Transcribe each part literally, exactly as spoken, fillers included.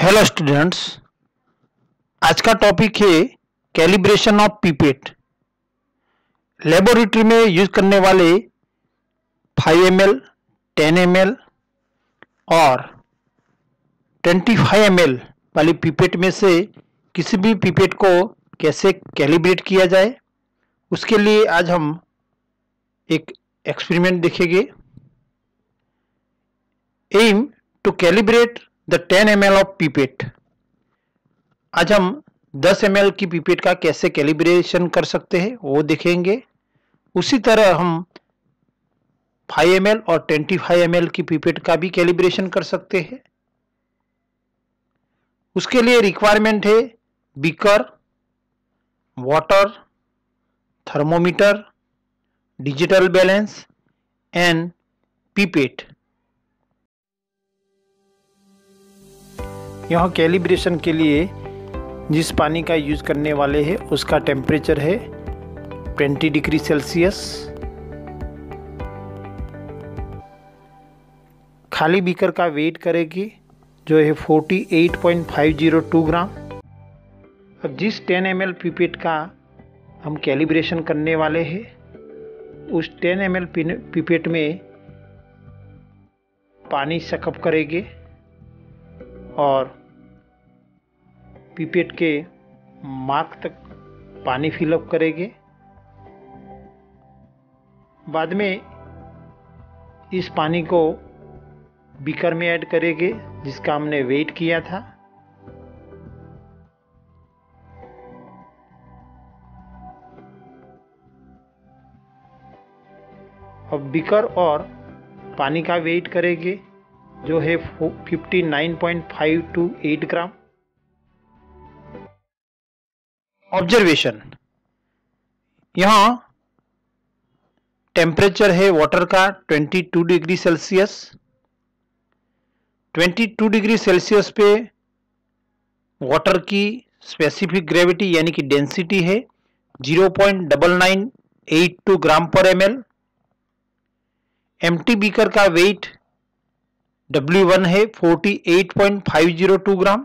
Hello students, आज का topic है कैलिब्रेशन ऑफ पिपेट। लेबोरेटरी में यूज करने वाले five M L, ten M L और ट्वेंटी फाइव एम एल वाली पिपेट में से किसी भी पिपेट को कैसे कैलिब्रेट किया जाए, उसके लिए आज हम एक एक्सपेरिमेंट देखेंगे। Aim to calibrate the ten M L of pipette. आज हम टेन एम एल की पिपेट का कैसे कैलिब्रेशन कर सकते हैं वो देखेंगे। उसी तरह हम फाइव एम एल और ट्वेंटी फाइव एम एल की पिपेट का भी कैलिब्रेशन कर सकते हैं। उसके लिए रिक्वायरमेंट है beaker, water, thermometer, digital balance and pipette. यहाँ कैलिब्रेशन के लिए जिस पानी का यूज करने वाले हैं उसका टेम्परेचर है ट्वेंटी डिग्री सेल्सियस। खाली बीकर का वेट करेगी जो है forty eight point five zero two gram. अब जिस टेन एम एल पिपेट का हम कैलिब्रेशन करने वाले हैं उस टेन एम एल पिपेट में पानी सकअप करेंगे और पिपेट के मार्क तक पानी फिलअप करेंगे। बाद में इस पानी को बीकर में ऐड करेंगे जिसका हमने वेट किया था। अब बीकर और पानी का वेट करेंगे जो है fifty nine point five two eight gram. Observation, यहाँ टेम्परेचर है वाटर का twenty two degree Celsius. Twenty two degree Celsius पे वाटर की स्पेसिफिक ग्रेविटी यानी कि डेंसिटी है zero point nine nine eight two gram per M L. Empty beaker का weight W one है forty eight point five zero two gram.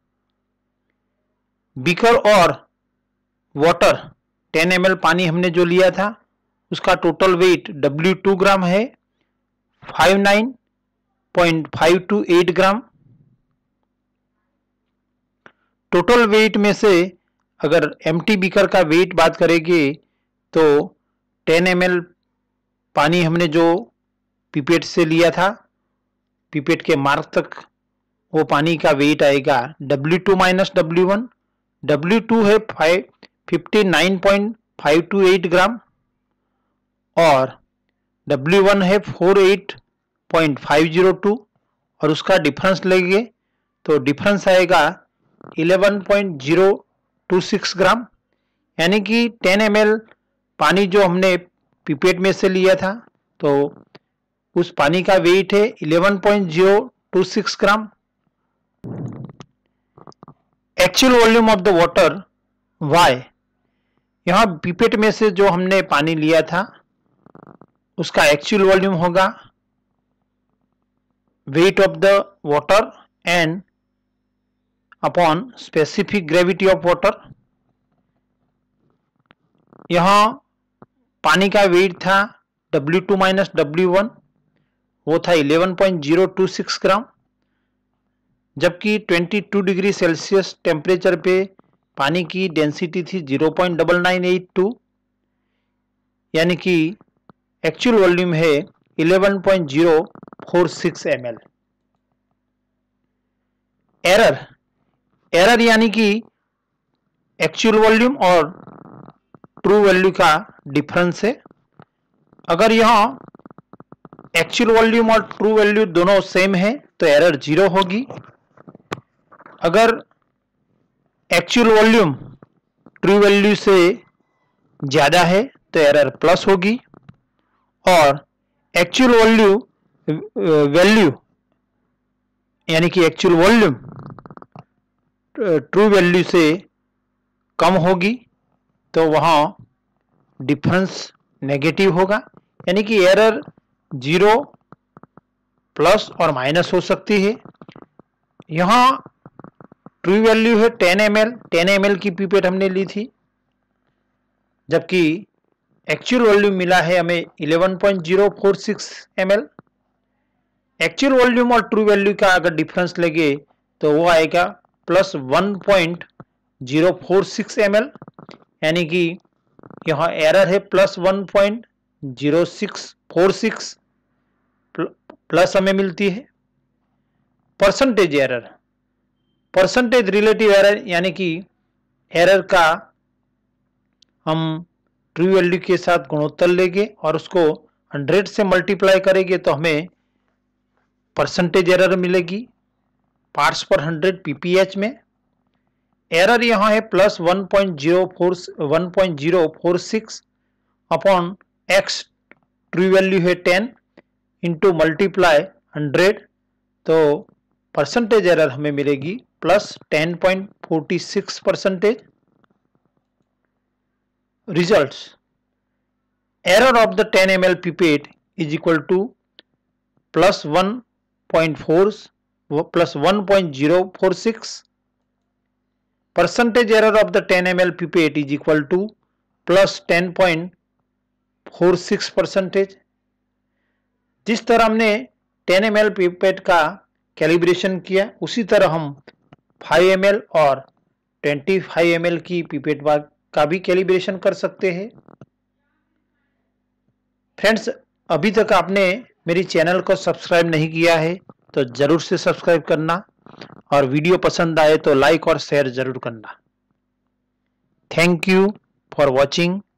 Beaker और water ten M L पानी हमने जो लिया था उसका total weight W two gram है fifty nine point five two eight gram. Total weight में से अगर एम्प्टी बीकर का वेट बात करेंगे तो टेन एम एल पानी हमने जो पिपेट से लिया था, पिपेट के मार्क तक वो पानी का वेट आएगा W two minus W one. W two है fifty nine point five two eight gram और डब्ल्यू वन है forty eight point five zero two और उसका डिफरेंस लेंगे तो डिफरेंस आएगा eleven point zero two six gram. यानी कि टेन एम एल पानी जो हमने पिपेट में से लिया था तो उस पानी का वेट है eleven point zero two six gram. Actual volume of the water Y, यहाँ पिपेट में से जो हमने पानी लिया था उसका एक्चुअल वॉल्यूम होगा weight of the water and upon specific gravity of water. यहाँ पानी का वेट था W two minus W one, वो था eleven point zero two six gram, जबकि twenty two degree Celsius temperature पे पानी की डेंसिटी थी zero point nine nine eight two, यानी कि एक्चुअल वॉल्यूम है eleven point zero four six M L. Error error यानी कि एक्चुअल वॉल्यूम और ट्रू वैल्यू का डिफरेंस है। अगर यहाँ एक्चुअल वॉल्यूम और ट्रू वैल्यू दोनों सेम है तो एरर जीरो होगी। अगर एक्चुअल वॉल्यूम ट्रू वैल्यू से ज़्यादा है तो एरर प्लस होगी और एक्चुअल वॉल्यू वैल्यू यानी कि एक्चुअल वॉल्यूम ट्रू वैल्यू से कम होगी तो वहाँ डिफरेंस नेगेटिव होगा। यानी कि एरर जीरो प्लस और माइनस हो सकती है। यहाँ ट्रू वैल्यू है ten M L, ten M L की पीपेट हमने ली थी, जबकि एक्चुअल वॉल्यूम मिला है हमें eleven point zero four six M L. Actual volume और ट्रू वैल्यू का अगर डिफरेंस लगे तो वो आएगा plus one point zero four six M L, यानी कि यहाँ एरर है plus one point zero six four six plus हमें मिलती है। Percentage error, percentage relative error, यानी कि एरर का हम ट्रू वैल्यू के साथ गुणोत्तर लेंगे और उसको हंड्रेड से मल्टीप्लाई करेंगे तो हमें परसेंटेज एरर मिलेगी पार्ट्स पर हंड्रेड पीपीएच में। एरर यहाँ है plus one point zero four one point zero four six upon X, true value है टेन इंटू मल्टीप्लाई हंड्रेड, तो परसेंटेज एरर हमें मिलेगी plus ten point four six percentage. Results: error of the ten M L pipette is equal to plus one point four plus one point zero four six. Percentage error of the ten M L pipette is equal to plus ten point four six percentage. जिस तरह हमने ten M L pipette का calibration किया, उसी तरह हम five M L और twenty five M L की pipette का भी कैलिब्रेशन कर सकते हैं। फ्रेंड्स, अभी तक आपने मेरी चैनल को सब्सक्राइब नहीं किया है तो जरूर से सब्सक्राइब करना, और वीडियो पसंद आए तो लाइक और शेयर जरूर करना। Thank you for watching.